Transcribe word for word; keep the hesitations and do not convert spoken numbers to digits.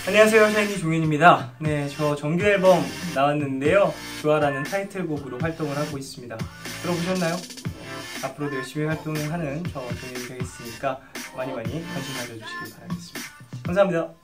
안녕하세요, 샤이니 종윤입니다. 네, 저 정규 앨범 나왔는데요. 좋아라는 타이틀곡으로 활동을 하고 있습니다. 들어보셨나요? 앞으로도 열심히 활동을 하는 저 종윤이 되겠으니까 많이 많이 관심 가져주시길 바라겠습니다. 감사합니다.